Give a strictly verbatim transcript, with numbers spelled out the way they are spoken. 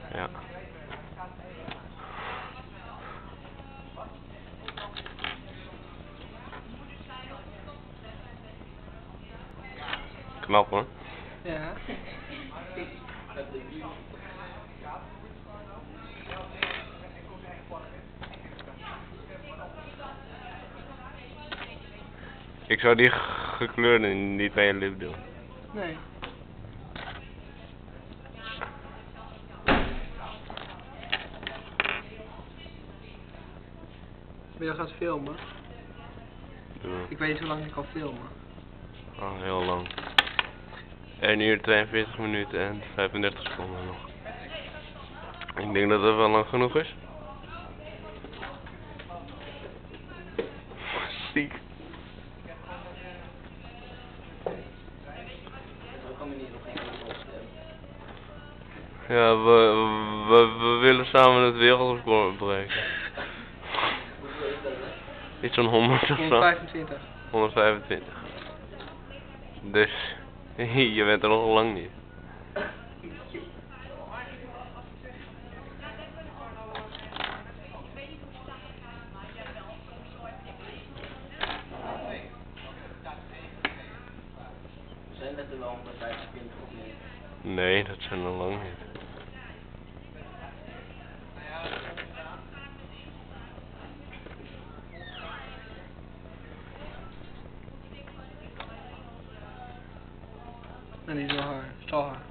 Ja. Knap hoor. Ja. Ik zou die gekleurde niet bij je lip doen. Nee. Ben je al gaan filmen? Doe. Ik weet niet hoe lang ik kan filmen. Oh, heel lang. één uur tweeënveertig minuten en vijfendertig seconden nog. Ik denk dat dat wel lang genoeg is. Ziek. Ja, we, we, we willen samen het wereldrecord breken. Iets van honderd of zo. honderdvijfentwintig. honderdvijfentwintig. Dus, je bent er nog lang niet. Zijn dat er wel honderdvijfentwintig of niet? Nee, dat zijn er lang niet. En die is wel haar. Is al haar.